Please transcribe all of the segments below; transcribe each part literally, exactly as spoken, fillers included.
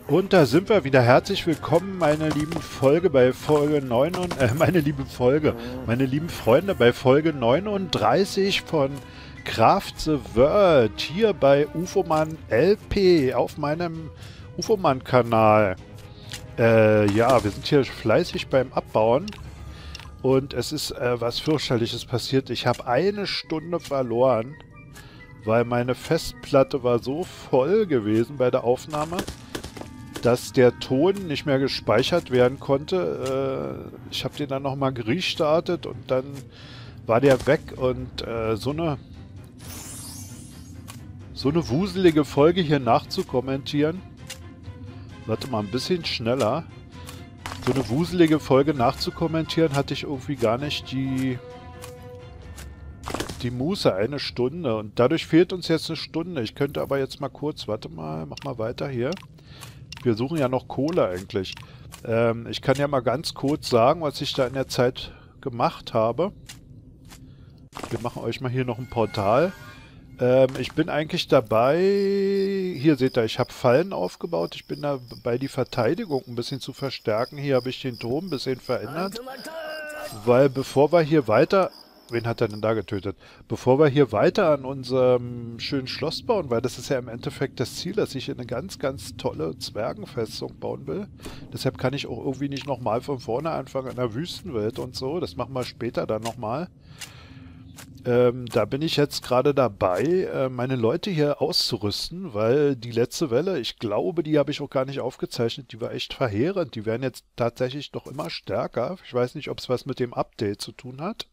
Und da sind wir wieder. Herzlich willkommen, meine lieben Folge bei Folge neun und, äh, meine liebe Folge, meine lieben Freunde bei Folge neununddreißig von Craft the World hier bei UFOMan L P auf meinem UFOMan-Kanal. Äh, ja, wir sind hier fleißig beim Abbauen und es ist äh, was fürchterliches passiert. Ich habe eine Stunde verloren, weil meine Festplatte war so voll gewesen bei der Aufnahme, dass der Ton nicht mehr gespeichert werden konnte. Äh, ich habe den dann nochmal restartet und dann war der weg und äh, so eine so eine wuselige Folge hier nachzukommentieren. Warte mal, ein bisschen schneller. So eine wuselige Folge nachzukommentieren hatte ich irgendwie gar nicht die die Muße, eine Stunde. Und dadurch fehlt uns jetzt eine Stunde. Ich könnte aber jetzt mal kurz, warte mal, mach mal weiter hier. Wir suchen ja noch Kohle eigentlich. Ähm, ich kann ja mal ganz kurz sagen, was ich da in der Zeit gemacht habe. Wir machen euch mal hier noch ein Portal. Ähm, ich bin eigentlich dabei... Hier seht ihr, ich habe Fallen aufgebaut. Ich bin dabei, die Verteidigung ein bisschen zu verstärken. Hier habe ich den Turm ein bisschen verändert. Weil bevor wir hier weiter... Wen hat er denn da getötet? Bevor wir hier weiter an unserem schönen Schloss bauen, weil das ist ja im Endeffekt das Ziel, dass ich eine ganz, ganz tolle Zwergenfestung bauen will. Deshalb kann ich auch irgendwie nicht nochmal von vorne anfangen in der Wüstenwelt und so. Das machen wir später dann nochmal. Ähm, da bin ich jetzt gerade dabei, äh, meine Leute hier auszurüsten, weil die letzte Welle, ich glaube, die habe ich auch gar nicht aufgezeichnet, die war echt verheerend. Die werden jetzt tatsächlich doch immer stärker. Ich weiß nicht, ob es was mit dem Update zu tun hat.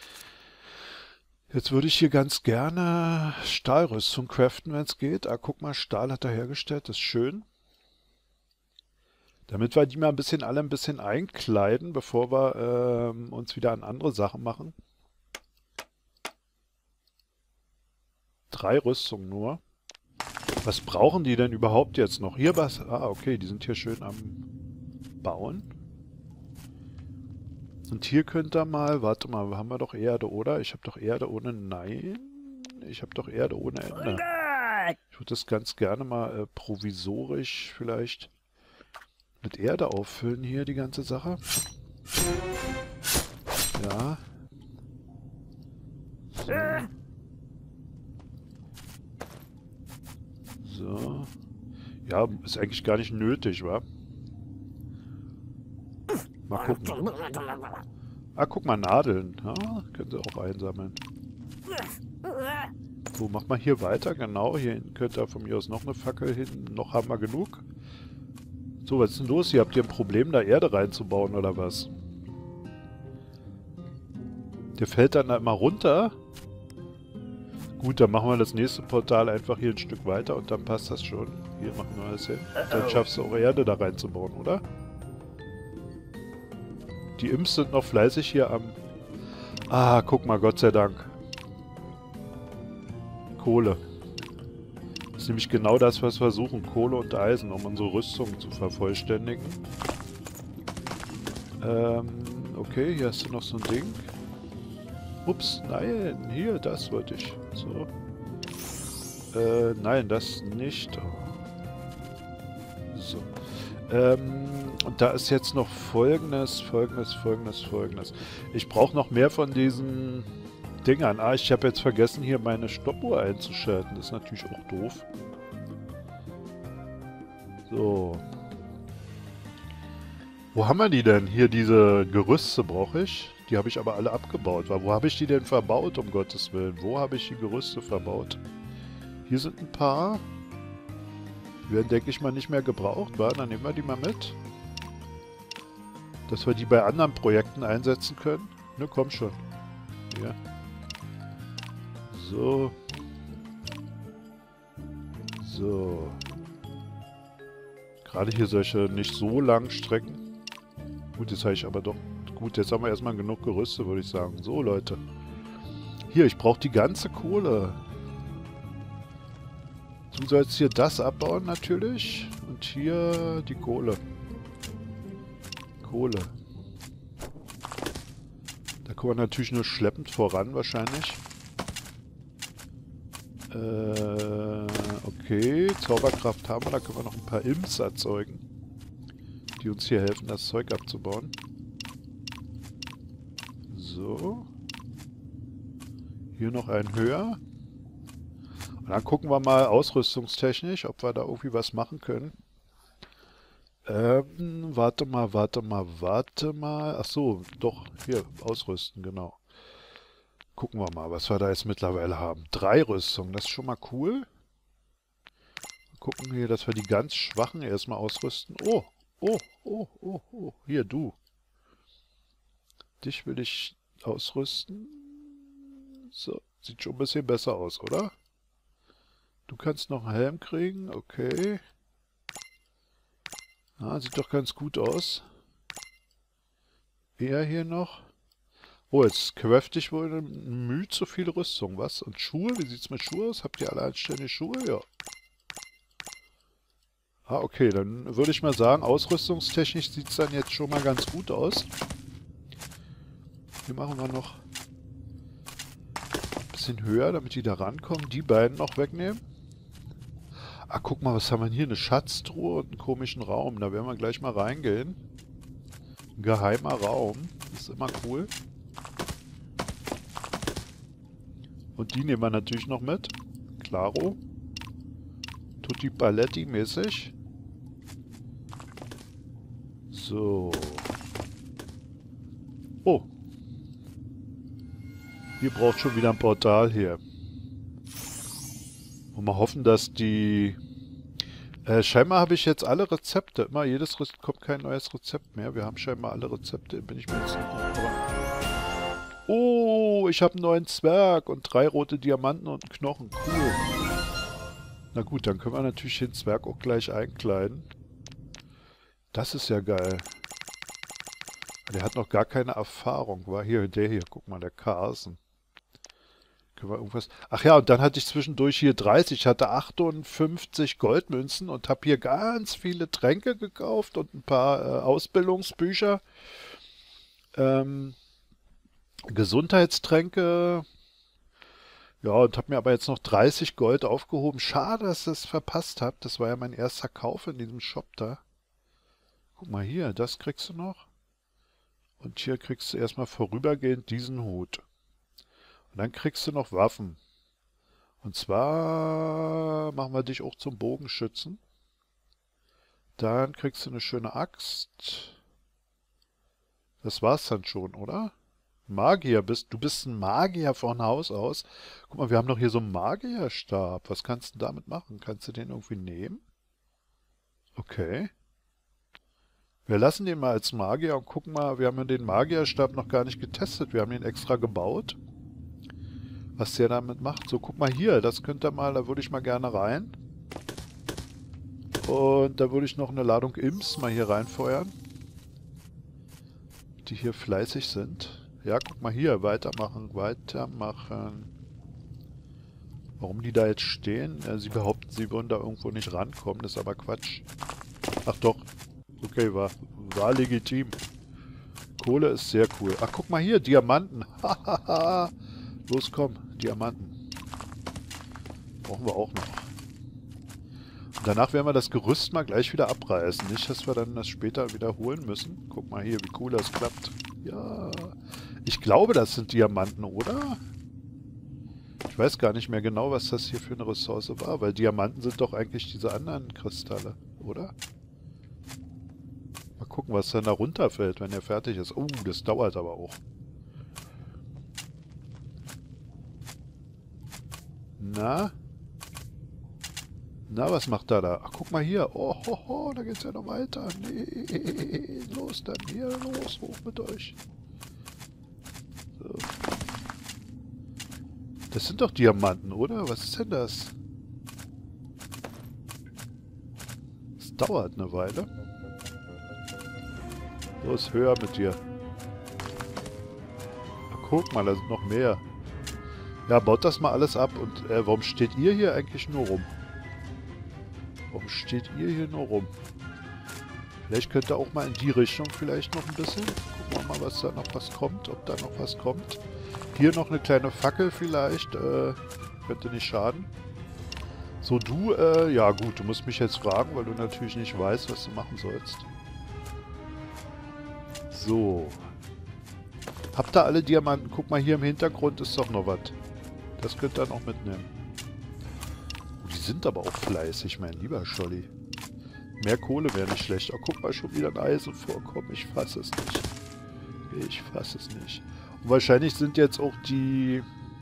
Jetzt würde ich hier ganz gerne Stahlrüstung craften, wenn es geht. Ah, guck mal, Stahl hat er hergestellt, das ist schön. Damit wir die mal ein bisschen alle ein bisschen einkleiden, bevor wir ähm, uns wieder an andere Sachen machen. Drei Rüstungen nur. Was brauchen die denn überhaupt jetzt noch? Hier was? Ah, okay, die sind hier schön am Bauen. Und hier könnt ihr mal, warte mal, haben wir doch Erde, oder? Ich habe doch Erde ohne Nein. Ich habe doch Erde ohne Ende. Ich würde das ganz gerne mal äh, provisorisch vielleicht mit Erde auffüllen hier, die ganze Sache. Ja. So. So. Ja, ist eigentlich gar nicht nötig, wa? Mal gucken. Ah, guck mal, Nadeln. Ja, können sie auch einsammeln. So, macht mal hier weiter. Genau, hier hinten könnt ihr von mir aus noch eine Fackel hin. Noch haben wir genug. So, was ist denn los? Ihr habt hier ein Problem, da Erde reinzubauen, oder was? Der fällt dann da immer runter. Gut, dann machen wir das nächste Portal einfach hier ein Stück weiter und dann passt das schon. Hier machen wir das hin. Dann schaffst du auch Erde da reinzubauen, oder? Die Imps sind noch fleißig hier am... Ah, guck mal, Gott sei Dank. Kohle. Das ist nämlich genau das, was wir suchen. Kohle und Eisen, um unsere Rüstung zu vervollständigen. Ähm, okay, hier hast du noch so ein Ding. Ups, nein, hier, das wollte ich. So. Äh, nein, das nicht. So. Ähm, und da ist jetzt noch folgendes, folgendes, folgendes, folgendes. Ich brauche noch mehr von diesen Dingern. Ah, ich habe jetzt vergessen, hier meine Stoppuhr einzuschalten. Das ist natürlich auch doof. So. Wo haben wir die denn? Hier diese Gerüste brauche ich. Die habe ich aber alle abgebaut. Wo habe ich die denn verbaut, um Gottes Willen? Wo habe ich die Gerüste verbaut? Hier sind ein paar. Die werden, denke ich mal, nicht mehr gebraucht, wa? Dann nehmen wir die mal mit. Dass wir die bei anderen Projekten einsetzen können. Ne, komm schon. Hier. So. So. Gerade hier solche nicht so langen Strecken. Gut, jetzt habe ich aber doch... Gut, jetzt haben wir erstmal genug Gerüste, würde ich sagen. So, Leute. Hier, ich brauche die ganze Kohle. Du sollst hier das abbauen natürlich. Und hier die Kohle. Kohle. Da kommen wir natürlich nur schleppend voran wahrscheinlich. Äh, okay. Okay, Zauberkraft haben wir. Da können wir noch ein paar Imps erzeugen, die uns hier helfen, das Zeug abzubauen. So. Hier noch ein höher. Und dann gucken wir mal ausrüstungstechnisch, ob wir da irgendwie was machen können. Ähm, warte mal, warte mal, warte mal. Ach so, doch, hier, ausrüsten, genau. Gucken wir mal, was wir da jetzt mittlerweile haben. Drei Rüstungen, das ist schon mal cool. Gucken hier, dass wir die ganz Schwachen erstmal ausrüsten. Oh, oh, oh, oh, oh, hier, du. Dich will ich ausrüsten. So, sieht schon ein bisschen besser aus, oder? Du kannst noch einen Helm kriegen, okay. Ah, sieht doch ganz gut aus. Er hier noch. Oh, jetzt crafte ich wohl müde zu viel Rüstung, was? Und Schuhe? Wie sieht's mit Schuhen aus? Habt ihr alle anständige Schuhe? Ja. Ah, okay, dann würde ich mal sagen, ausrüstungstechnisch sieht es dann jetzt schon mal ganz gut aus. Hier machen wir noch ein bisschen höher, damit die da rankommen. Die beiden noch wegnehmen. Ah, guck mal, was haben wir hier? Eine Schatztruhe und einen komischen Raum. Da werden wir gleich mal reingehen. Ein geheimer Raum. Das ist immer cool. Und die nehmen wir natürlich noch mit. Claro. Tutti Paletti mäßig. So. Oh. Hier braucht schon wieder ein Portal hier. Und mal hoffen, dass die... Äh, scheinbar habe ich jetzt alle Rezepte. Immer jedes Rezept kommt kein neues Rezept mehr. Wir haben scheinbar alle Rezepte. Bin ich mir jetzt nicht aber oh, ich habe einen neuen Zwerg und drei rote Diamanten und einen Knochen. Cool. Na gut, dann können wir natürlich den Zwerg auch gleich einkleiden. Das ist ja geil. Der hat noch gar keine Erfahrung. War hier, der hier. Guck mal, der Carson. Können wir irgendwas... Ach ja, und dann hatte ich zwischendurch hier dreißig. Ich hatte achtundfünfzig Goldmünzen und habe hier ganz viele Tränke gekauft und ein paar äh, Ausbildungsbücher. Ähm, Gesundheitstränke. Ja, und habe mir aber jetzt noch dreißig Gold aufgehoben. Schade, dass ich das verpasst habe. Das war ja mein erster Kauf in diesem Shop da. Guck mal hier, das kriegst du noch. Und hier kriegst du erstmal vorübergehend diesen Hut. Und dann kriegst du noch Waffen. Und zwar machen wir dich auch zum Bogenschützen. Dann kriegst du eine schöne Axt. Das war's dann schon, oder? Magier bist. Du bist ein Magier von Haus aus. Guck mal, wir haben doch hier so einen Magierstab. Was kannst du damit machen? Kannst du den irgendwie nehmen? Okay. Wir lassen den mal als Magier und gucken mal, wir haben ja den Magierstab noch gar nicht getestet. Wir haben ihn extra gebaut. Was der damit macht. So, guck mal hier, das könnt ihr mal, da würde ich mal gerne rein. Und da würde ich noch eine Ladung Imps mal hier reinfeuern. Die hier fleißig sind. Ja, guck mal hier, weitermachen, weitermachen. Warum die da jetzt stehen? Ja, sie behaupten, sie würden da irgendwo nicht rankommen, das ist aber Quatsch. Ach doch. Okay, war, war legitim. Kohle ist sehr cool. Ach, guck mal hier, Diamanten. Hahaha. Los, komm, Diamanten. Brauchen wir auch noch. Und danach werden wir das Gerüst mal gleich wieder abreißen. Nicht, dass wir dann das später wiederholen müssen. Guck mal hier, wie cool das klappt. Ja. Ich glaube, das sind Diamanten, oder? Ich weiß gar nicht mehr genau, was das hier für eine Ressource war. Weil Diamanten sind doch eigentlich diese anderen Kristalle, oder? Mal gucken, was dann da runterfällt, wenn er fertig ist. Oh, das dauert aber auch. Na? Na, was macht er da? Ach, guck mal hier. Oh, ho, ho, da geht's ja noch weiter. Nee, los dann hier, los, hoch mit euch. So. Das sind doch Diamanten, oder? Was ist denn das? Es dauert eine Weile. Los, höher mit dir. Ach, guck mal, da sind noch mehr. Ja, baut das mal alles ab. Und äh, warum steht ihr hier eigentlich nur rum? Warum steht ihr hier nur rum? Vielleicht könnt ihr auch mal in die Richtung vielleicht noch ein bisschen. Gucken wir mal, was da noch was kommt. Ob da noch was kommt. Hier noch eine kleine Fackel vielleicht. Äh, könnte nicht schaden. So, du, äh, ja gut, du musst mich jetzt fragen, weil du natürlich nicht weißt, was du machen sollst. So. Habt ihr alle Diamanten? Guck mal, hier im Hintergrund ist doch noch was. Das könnt ihr noch mitnehmen. Oh, die sind aber auch fleißig, mein lieber Scholli. Mehr Kohle wäre nicht schlecht. Oh, guck mal, schon wieder ein Eisen vorkommen. Ich fasse es nicht. Ich fasse es nicht. Und wahrscheinlich sind jetzt auch die...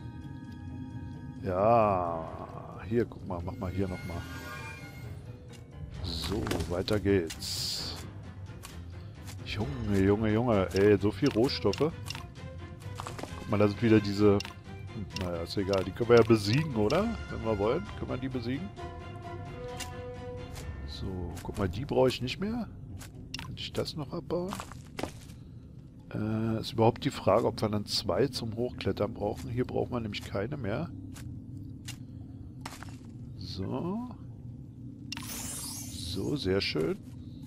Ja... Hier, guck mal, mach mal hier nochmal. So, weiter geht's. Junge, Junge, Junge. Ey, so viel Rohstoffe. Guck mal, da sind wieder diese... Hm, naja, ist egal. Die können wir ja besiegen, oder? Wenn wir wollen. Können wir die besiegen? So, guck mal, die brauche ich nicht mehr. Könnte ich das noch abbauen? Äh, ist überhaupt die Frage, ob wir dann zwei zum Hochklettern brauchen. Hier brauchen wir nämlich keine mehr. So. So, sehr schön.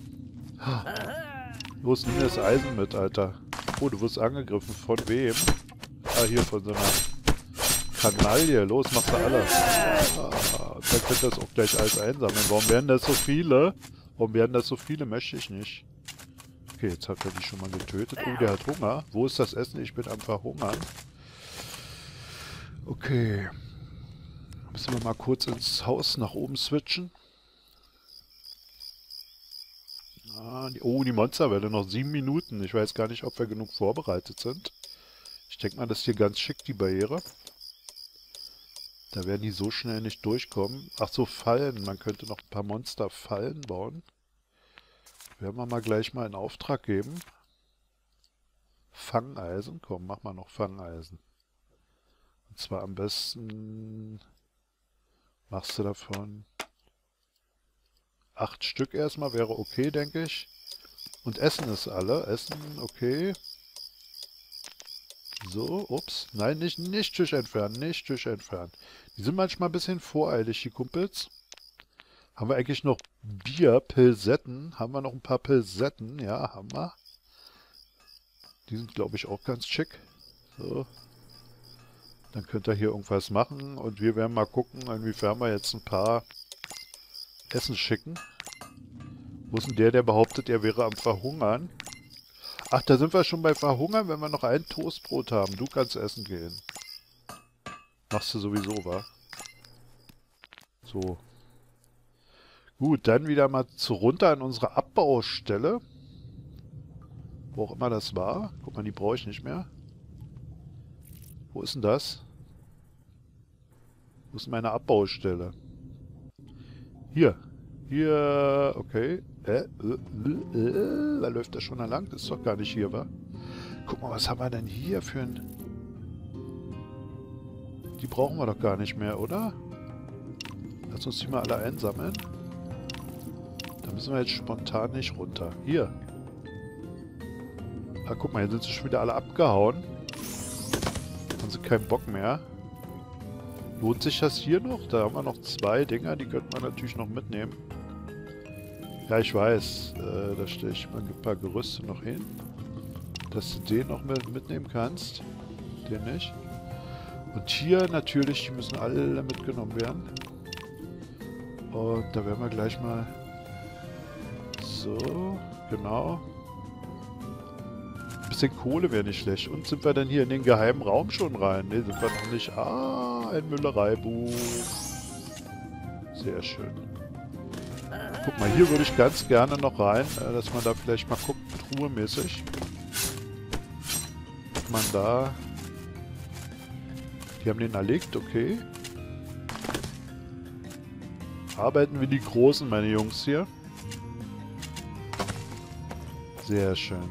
Los, nimm das Eisen mit, Alter. Oh, du wirst angegriffen. Von wem? Ah, hier, von so einer Kanaille. Los, mach da alles. Ah, dann könnt ihr das auch gleich alles einsammeln. Warum werden das so viele? Warum werden das so viele? Möchte ich nicht. Okay, jetzt hat er die schon mal getötet. Oh, der hat Hunger. Wo ist das Essen? Ich bin am Verhungern. Okay. Müssen wir mal kurz ins Haus nach oben switchen. Ah, die, oh, die Monsterwelle. Noch sieben Minuten. Ich weiß gar nicht, ob wir genug vorbereitet sind. Ich denke mal, das ist hier ganz schick, die Barriere. Da werden die so schnell nicht durchkommen. Ach so, Fallen. Man könnte noch ein paar Monsterfallen bauen. Werden wir mal gleich mal in Auftrag geben. Fangeisen. Komm, mach mal noch Fangeisen. Und zwar am besten machst du davon acht Stück erstmal. Wäre okay, denke ich. Und Essen ist alle. Essen, okay. So, ups. Nein, nicht, nicht Tisch entfernen, nicht Tisch entfernen. Die sind manchmal ein bisschen voreilig, die Kumpels. Haben wir eigentlich noch Bier, Pilsetten? Haben wir noch ein paar Pilsetten? Ja, haben wir. Die sind, glaube ich, auch ganz schick. So. Dann könnt ihr hier irgendwas machen. Und wir werden mal gucken, inwiefern wir jetzt ein paar Essen schicken. Wo ist denn der, der behauptet, er wäre am Verhungern? Ach, da sind wir schon bei Verhungern, wenn wir noch ein Toastbrot haben. Du kannst essen gehen. Machst du sowieso, wa? So. Gut, dann wieder mal zu runter an unsere Abbaustelle. Wo auch immer das war. Guck mal, die brauche ich nicht mehr. Wo ist denn das? Wo ist meine Abbaustelle? Hier. Hier, okay. Äh, äh, äh, äh, da läuft das schon lang. Das ist doch gar nicht hier, wa? Guck mal, was haben wir denn hier für ein... Die brauchen wir doch gar nicht mehr, oder? Lass uns die mal alle einsammeln. Da müssen wir jetzt spontan nicht runter. Hier. Ah, guck mal, hier sind sie schon wieder alle abgehauen. Haben sie keinen Bock mehr. Lohnt sich das hier noch? Da haben wir noch zwei Dinger, die könnten wir natürlich noch mitnehmen. Ja, ich weiß. Äh, da stelle ich mal ein paar Gerüste noch hin. Dass du den noch mit mitnehmen kannst. Den nicht. Und hier natürlich, die müssen alle mitgenommen werden. Und da werden wir gleich mal... So, genau. Ein bisschen Kohle wäre nicht schlecht. Und sind wir dann hier in den geheimen Raum schon rein? Ne, sind wir noch nicht. Ah, ein Müllereibuch. Sehr schön. Guck mal, hier würde ich ganz gerne noch rein, dass man da vielleicht mal guckt, truhemäßig. Ob man da... Die haben den erlegt, okay. Arbeiten wir die Großen, meine Jungs hier. Sehr schön.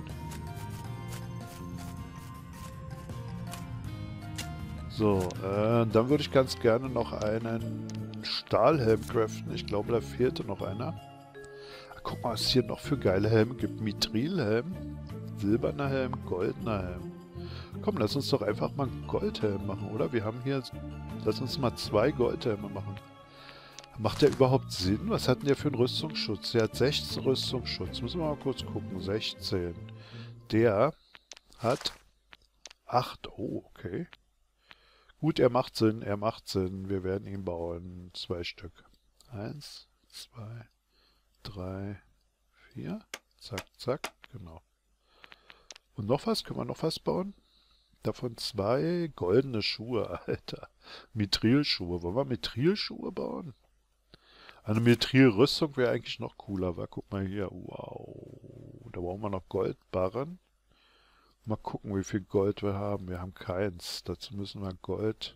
So, äh, dann würde ich ganz gerne noch einen Stahlhelm craften. Ich glaube, da fehlte noch einer. Guck mal, was es hier noch für geile Helme gibt. Mithrilhelm, silberner Helm, goldener Helm. Komm, lass uns doch einfach mal einen Goldhelm machen, oder? Wir haben hier... Lass uns mal zwei Goldhelme machen. Macht der überhaupt Sinn? Was hat denn der für einen Rüstungsschutz? Der hat sechzehn Rüstungsschutz. Müssen wir mal kurz gucken. sechzehn. Der hat acht. Oh, okay. Gut, er macht Sinn. Er macht Sinn. Wir werden ihn bauen. Zwei Stück. Eins, zwei, drei, vier. Zack, zack, genau. Und noch was? Können wir noch was bauen? Davon zwei goldene Schuhe, Alter. Mithrilschuhe. Wollen wir Mithrilschuhe bauen? Eine Mithrilrüstung wäre eigentlich noch cooler, wa? Guck mal hier. Wow. Da brauchen wir noch Goldbarren. Mal gucken, wie viel Gold wir haben. Wir haben keins. Dazu müssen wir Gold...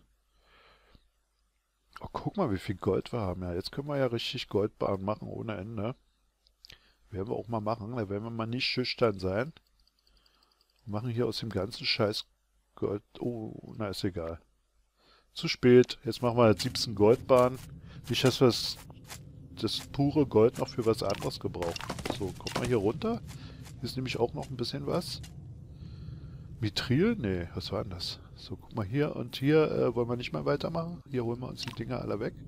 Oh, guck mal, wie viel Gold wir haben. Ja, jetzt können wir ja richtig Goldbarren machen ohne Ende. Werden wir auch mal machen. Da werden wir mal nicht schüchtern sein. Wir machen hier aus dem ganzen Scheiß Gold... Oh, na ist egal. Zu spät. Jetzt machen wir siebzehn Goldbarren. Nicht, dass wir das, das pure Gold noch für was anderes gebrauchen. So, kommt mal hier runter. Hier ist nämlich auch noch ein bisschen was. Mithril? Nee, was war denn das? So, guck mal hier und hier äh, wollen wir nicht mehr weitermachen. Hier holen wir uns die Dinger alle weg.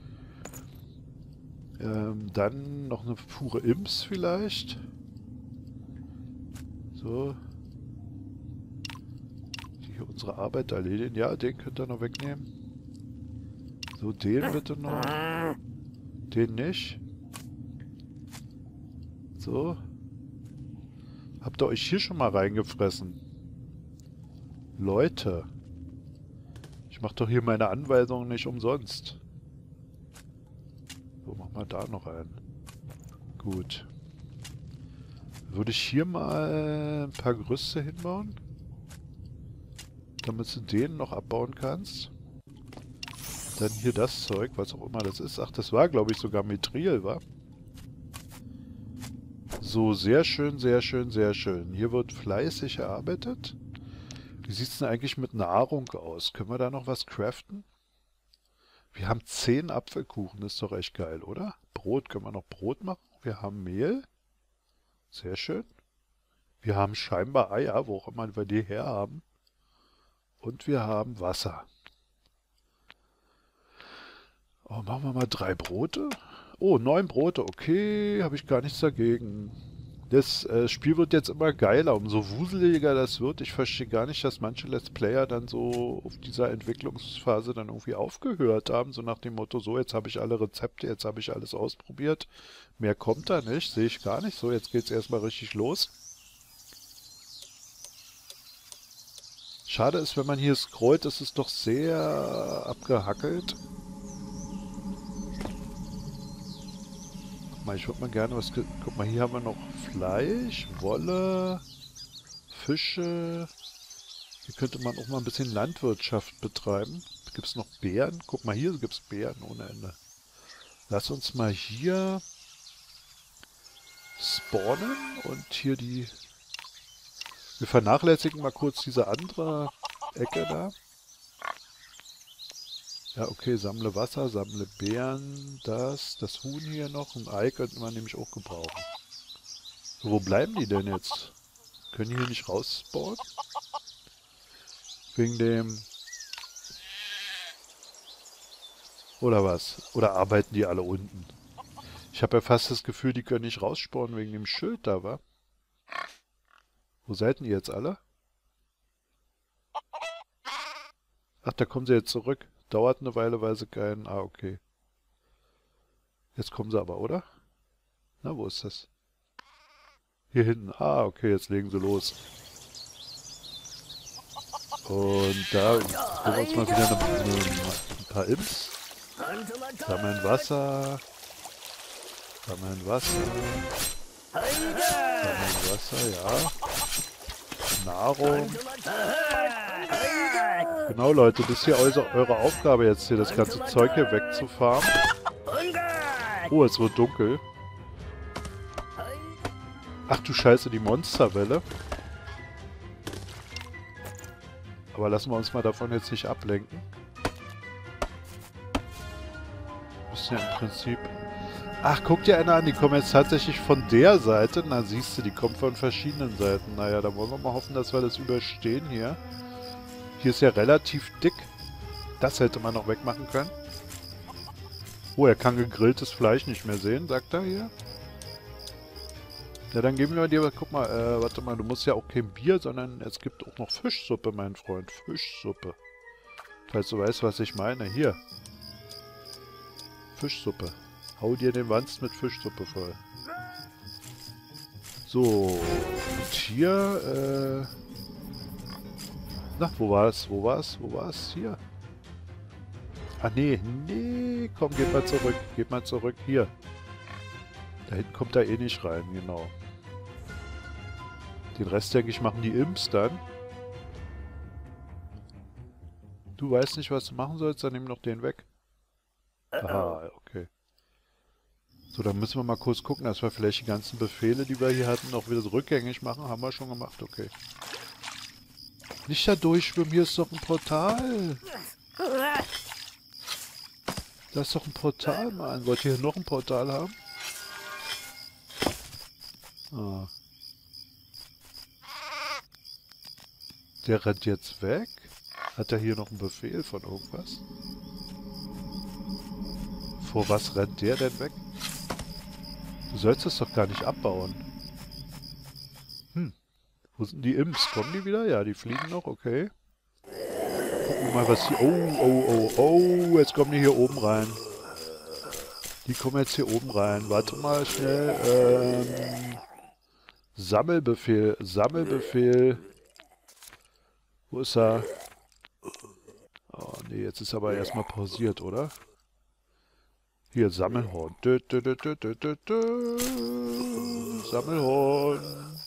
Ähm, dann noch eine pure Imps vielleicht. So. Die hier unsere Arbeit erledigen. Ja, den könnt ihr noch wegnehmen. So, den bitte noch. Den nicht. So. Habt ihr euch hier schon mal reingefressen? Leute. Ich mache doch hier meine Anweisungen nicht umsonst. So, machen wir da noch einen. Gut. Würde ich hier mal ein paar Gerüste hinbauen? Damit du den noch abbauen kannst. Dann hier das Zeug, was auch immer das ist. Ach, das war, glaube ich, sogar Mithril, wa? So, sehr schön, sehr schön, sehr schön. Hier wird fleißig erarbeitet. Wie sieht es denn eigentlich mit Nahrung aus? Können wir da noch was craften? Wir haben zehn Apfelkuchen, das ist doch echt geil, oder? Brot, können wir noch Brot machen? Wir haben Mehl. Sehr schön. Wir haben scheinbar Eier, wo auch immer wir die herhaben. Und wir haben Wasser. Oh, machen wir mal drei Brote. Oh, neun Brote, okay, habe ich gar nichts dagegen. Das äh, Spiel wird jetzt immer geiler, umso wuseliger das wird. Ich verstehe gar nicht, dass manche Let's Player dann so auf dieser Entwicklungsphase dann irgendwie aufgehört haben. So nach dem Motto, so jetzt habe ich alle Rezepte, jetzt habe ich alles ausprobiert. Mehr kommt da nicht, sehe ich gar nicht. So, jetzt geht es erstmal richtig los. Schade ist, wenn man hier scrollt, ist es doch sehr abgehackelt. Guck mal, ich würde mal gerne was... Guck mal, hier haben wir noch Fleisch, Wolle, Fische. Hier könnte man auch mal ein bisschen Landwirtschaft betreiben. Gibt es noch Beeren? Guck mal, hier gibt es Beeren ohne Ende. Lass uns mal hier spawnen und hier die... Wir vernachlässigen mal kurz diese andere Ecke da. Ja, okay, sammle Wasser, sammle Beeren, das, das Huhn hier noch, ein Ei könnten wir nämlich auch gebrauchen. So, wo bleiben die denn jetzt? Können die hier nicht rausspawnen? Wegen dem... Oder was? Oder arbeiten die alle unten? Ich habe ja fast das Gefühl, die können nicht rausspawnen wegen dem Schild da, wa? Wo seid ihr jetzt alle? Ach, da kommen sie jetzt zurück. Dauert eine Weile, weil sie keinen... Ah, okay. Jetzt kommen sie aber, oder? Na, wo ist das? Hier hinten. Ah, okay, jetzt legen sie los. Und da holen wir uns mal wieder eine, eine, ein paar Imps. Sammeln Wasser. Sammeln Wasser. Sammeln Wasser, ja. Nahrung. Genau, Leute, das ist hier eure, eure Aufgabe jetzt hier, das ganze Zeug hier wegzufarmen. Oh, es wird dunkel. Ach du Scheiße, die Monsterwelle. Aber lassen wir uns mal davon jetzt nicht ablenken. Wir müssen ja im Prinzip... Ach, guck dir einer an, die kommen jetzt tatsächlich von der Seite. Na, siehst du, die kommen von verschiedenen Seiten. Naja, da wollen wir mal hoffen, dass wir das überstehen hier. Hier ist ja relativ dick. Das hätte man noch wegmachen können. Oh, er kann gegrilltes Fleisch nicht mehr sehen, sagt er hier. Ja, dann geben wir dir... Guck mal, äh, warte mal, du musst ja auch kein Bier, sondern es gibt auch noch Fischsuppe, mein Freund. Fischsuppe. Falls du weißt, was ich meine. Hier. Fischsuppe. Hau dir den Wanst mit Fischsuppe voll. So, und hier, äh... Na, wo war's? Wo war's? Wo war's? Hier. Ah, nee, nee, komm, geht mal zurück. Geht mal zurück. Hier. Da hinten kommt er eh nicht rein, genau. Den Rest, denke ich, machen die Imps dann. Du weißt nicht, was du machen sollst, dann nimm noch den weg. Aha, okay. So, dann müssen wir mal kurz gucken, dass wir vielleicht die ganzen Befehle, die wir hier hatten, noch wieder so rückgängig machen. Haben wir schon gemacht, okay. Nicht da durchschwimmen, hier ist doch ein Portal. Da ist doch ein Portal, Mann. Wollt ihr hier noch ein Portal haben? Ah. Der rennt jetzt weg. Hat er hier noch einen Befehl von irgendwas? Vor was rennt der denn weg? Du sollst das doch gar nicht abbauen. Hm. Wo sind die Imps? Kommen die wieder? Ja, die fliegen noch, okay. Gucken wir mal, was die... Oh, oh, oh, oh, jetzt kommen die hier oben rein. Die kommen jetzt hier oben rein. Warte mal schnell. Ähm, Sammelbefehl, Sammelbefehl. Wo ist er? Oh, nee, jetzt ist aber erstmal pausiert, oder? Hier, Sammelhorn. Dö, dö, dö, dö, dö, dö, dö. Sammelhorn.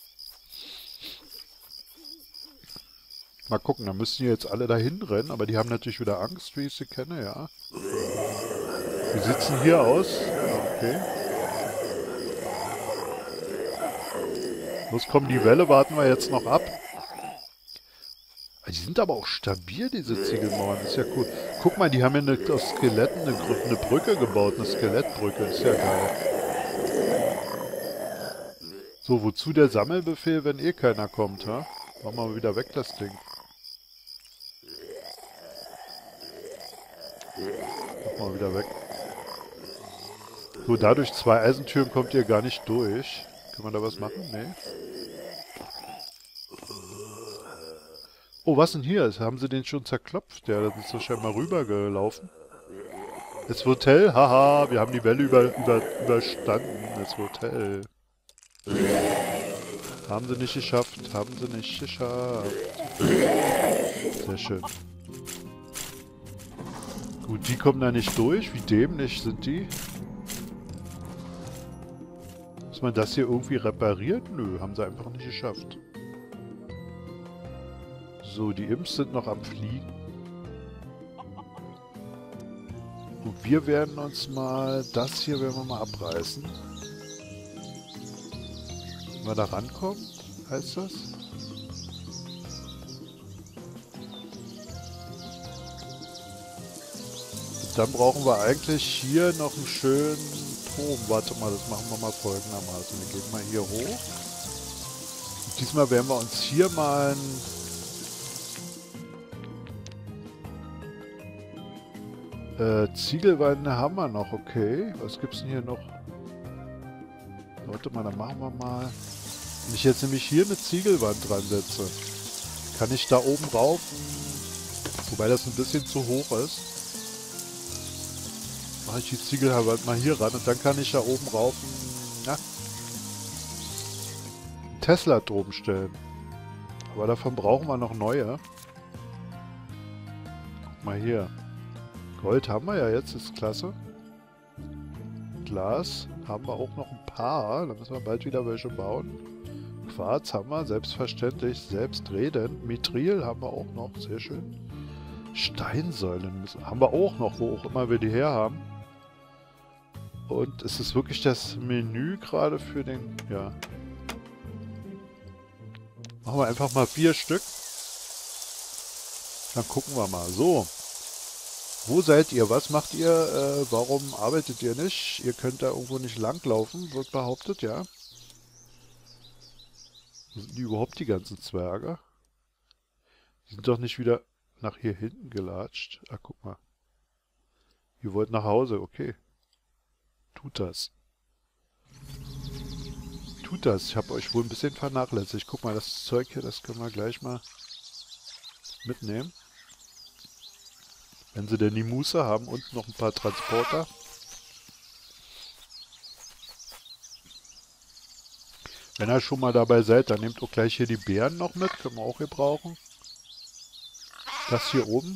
Mal gucken, da müssen die jetzt alle dahin rennen, aber die haben natürlich wieder Angst, wie ich sie kenne, ja. Die sitzen hier aus. Okay. Los, komm, die Welle warten wir jetzt noch ab. Die sind aber auch stabil, diese Ziegelmauern. Das ist ja cool. Guck mal, die haben ja eine, aus Skeletten eine, eine Brücke gebaut. Eine Skelettbrücke. Das ist ja geil. So, wozu der Sammelbefehl, wenn eh keiner kommt, ha? Machen wir mal wieder weg, das Ding. Mach mal wieder weg. So, dadurch zwei Eisentüren kommt ihr gar nicht durch. Kann man da was machen? Nee. Oh, was denn hier? Haben sie den schon zerklopft? Ja, das ist doch scheinbar rübergelaufen. Das Hotel, haha, wir haben die Welle über, über, überstanden. Das Hotel. Haben sie nicht geschafft, haben sie nicht geschafft. Sehr schön. Gut, die kommen da nicht durch. Wie dämlich sind die? Muss man das hier irgendwie repariert? Nö, haben sie einfach nicht geschafft. So, die Imps sind noch am Fliegen. Und wir werden uns mal... Das hier werden wir mal abreißen. Wenn wir da rankommen, heißt das? Und dann brauchen wir eigentlich hier noch einen schönen Turm. Warte mal, das machen wir mal folgendermaßen. Wir gehen mal hier hoch. Und diesmal werden wir uns hier mal ein... Äh, Ziegelwände haben wir noch, okay. Was gibt's denn hier noch? Warte mal, dann machen wir mal... Wenn ich jetzt nämlich hier eine Ziegelwand dran setze, kann ich da oben rauf, wobei das ein bisschen zu hoch ist, mache ich die Ziegelwand mal hier ran und dann kann ich da oben rauf na, Tesla drum stellen. Aber davon brauchen wir noch neue. Guck mal hier. Gold haben wir ja jetzt, ist klasse. Glas haben wir auch noch ein paar, da müssen wir bald wieder welche bauen. Quarz haben wir, selbstverständlich, selbstredend. Mithril haben wir auch noch, sehr schön. Steinsäulen müssen, haben wir auch noch, wo auch immer wir die her haben. Und es ist wirklich das Menü gerade für den, ja. Machen wir einfach mal vier Stück. Dann gucken wir mal. So. Wo seid ihr? Was macht ihr? Äh, warum arbeitet ihr nicht? Ihr könnt da irgendwo nicht langlaufen, wird behauptet, ja. Wo sind die überhaupt, die ganzen Zwerge? Die sind doch nicht wieder nach hier hinten gelatscht. Ah, guck mal. Ihr wollt nach Hause, okay. Tut das. Tut das. Ich habe euch wohl ein bisschen vernachlässigt. Guck mal, das Zeug hier, das können wir gleich mal mitnehmen. Wenn sie denn die Muße haben und noch ein paar Transporter. Wenn ihr schon mal dabei seid, dann nehmt auch gleich hier die Beeren noch mit. Können wir auch gebrauchen. Das hier oben.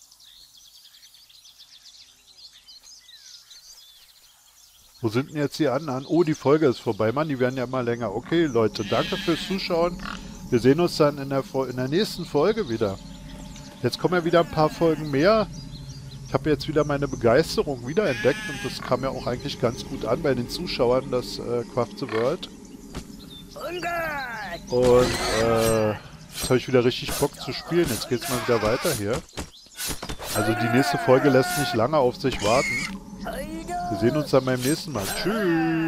Wo sind denn jetzt die anderen? Oh, die Folge ist vorbei, Mann. Die werden ja immer länger. Okay, Leute, danke fürs Zuschauen. Wir sehen uns dann in der, in der nächsten Folge wieder. Jetzt kommen ja wieder ein paar Folgen mehr. Ich habe jetzt wieder meine Begeisterung wiederentdeckt und das kam ja auch eigentlich ganz gut an bei den Zuschauern, das äh, Craft the World. Und äh, jetzt habe ich wieder richtig Bock zu spielen. Jetzt geht's mal wieder weiter hier. Also die nächste Folge lässt nicht lange auf sich warten. Wir sehen uns dann beim nächsten Mal. Tschüss!